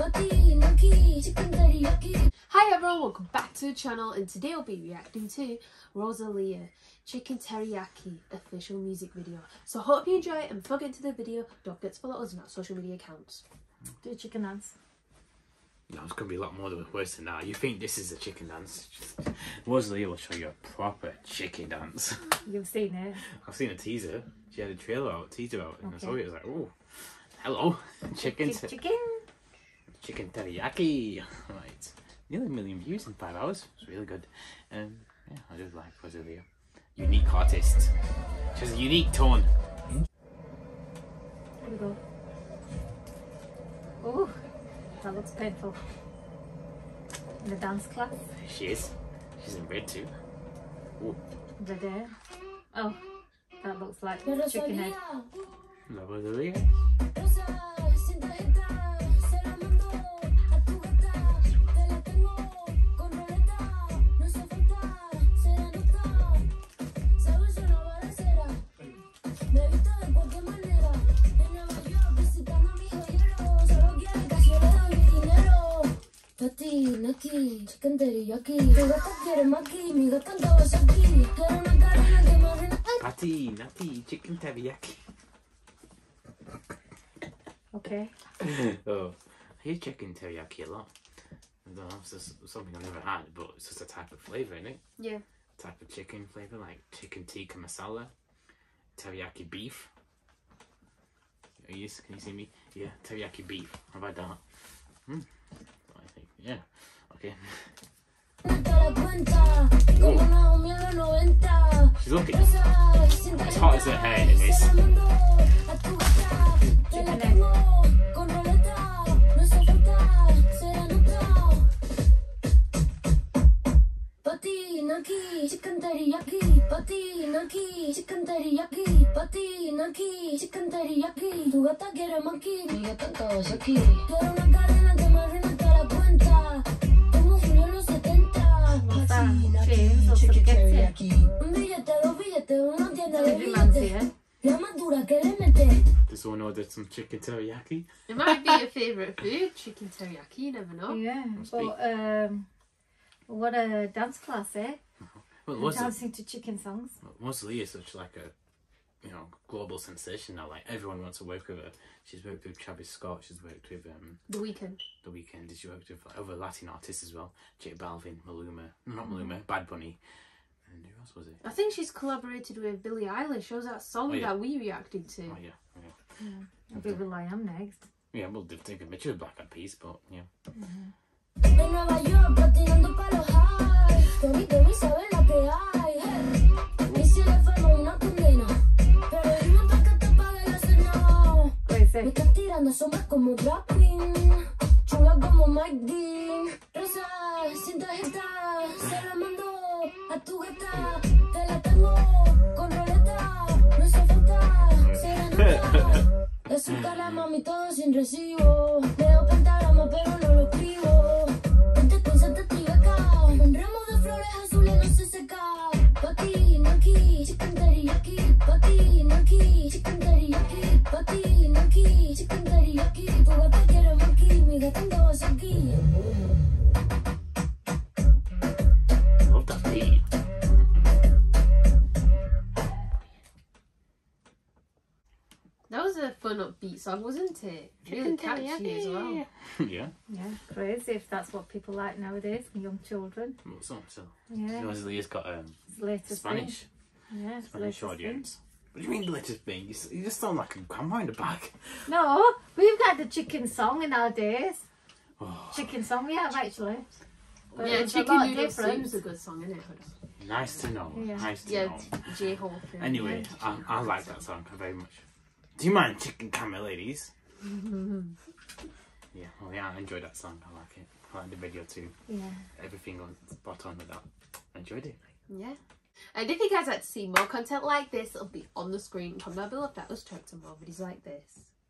Hi everyone, welcome back to the channel, and today I'll be reacting to ROSALÍA Chicken Teriyaki official music video. So I hope you enjoy it, and before getting to the video, don't forget to follow us on our social media accounts. Do a chicken dance. No, it's going to be a lot more worse than that. You think this is a chicken dance? ROSALÍA will show you a proper chicken dance. You've seen it? I've seen a teaser. She had a trailer out, teaser out, and I saw it. I was like, oh, hello, chicken teriyaki. Right, nearly 1 million views in 5 hours. It's really good. Yeah, I just like ROSALÍA. Unique artist. She has a unique tone. Here we go. Oh, that looks painful. In a dance class. She is. She's in red too. Ooh. Red hair. Oh, that looks like chicken head. La ROSALÍA. Chicken teriyaki, tu gata quiere maki, mi gata andaba aquí. Quiero una carne que marine. Patty, nutty, chicken teriyaki. Okay. Oh, I hear chicken teriyaki a lot. I don't know, it's just something I've never had, but it's just a type of flavour, isn't it? Yeah. Type of chicken flavour, like chicken tikka masala, teriyaki beef. Can you see me? Yeah, teriyaki beef. How about that? I think, yeah. Okay. She's looking as hot as her hair is. Chicken head. Chicken teriyaki, patinaki, chicken teriyaki, patinaki, chicken teriyaki. Tu gata quiere maki, mi gata andaba aquí. Quiero una cadena que marine toda la cuenta, como Julio en los 70. Patinaki, chicken teriyaki. Un billete, dos billetes, una tienda de billetes. La más dura que le mete. Does someone order some chicken teriyaki? It might be your favourite food, chicken teriyaki, you never know. Yeah, but what a dance class, eh? Well, dancing to chicken songs. ROSALÍA is such like a, global sensation now. Like everyone wants to work with her. She's worked with Travis Scott. She's worked with The Weeknd. She worked with other Latin artists as well. J Balvin, Maluma, not Maluma, Bad Bunny, and who else was it? I think she's collaborated with Billie Eilish. Shows that song that we reacted to. Oh yeah. I'll be with I am next. Yeah, we'll take a picture of Black Eyed Peas, but yeah. En Nueva York patinando pa' los high. Tony sabe la que hay. Y si le fama una condena, pero dime pa' que te pague la cena. Me estás tirando sombras como drag queen, chula como Mike Dean. Rosa, sin tarjeta, se la mando a tu gata. Te la tengo con roleta, no hace falta, se la nota. Azúcar la mami todo sin recibo. Leo pentagrama pero no lo escribo. Vente con Santa Tribeca, un ramo de flores azules no se seca. Patinaki, chicken teriyaki, patinaki, chicken teriyaki, patinaki, chicken teriyaki. Tu gata quiere maki, mi gata andaba aquí. Love that beat. That was a fun upbeat song, wasn't it? Really catchy as well. Yeah. Yeah, crazy if that's what people like nowadays, young children. Well, so. Yeah. ROSALÍA's got Latest Spanish. Thing. Yeah, Spanish audience. What do you mean the latest thing? You just sound like a grandma in the back. No, we've got the chicken song in our days. Oh. Chicken song we have actually. But Yeah, it's a Chicken lot Noodle different. Soup's a good song, isn't it? Nice to know. Yeah. Nice to Yeah, know. J-Hope. Anyway, I like that song very much. Do you mind chicken camera, ladies? Yeah, well, yeah, I enjoyed that song. I like it. I like the video too. Yeah. Everything was spot on with that. I enjoyed it. Yeah. And if you guys like to see more content like this, it'll be on the screen. Comment down below if that was checked and more videos like this.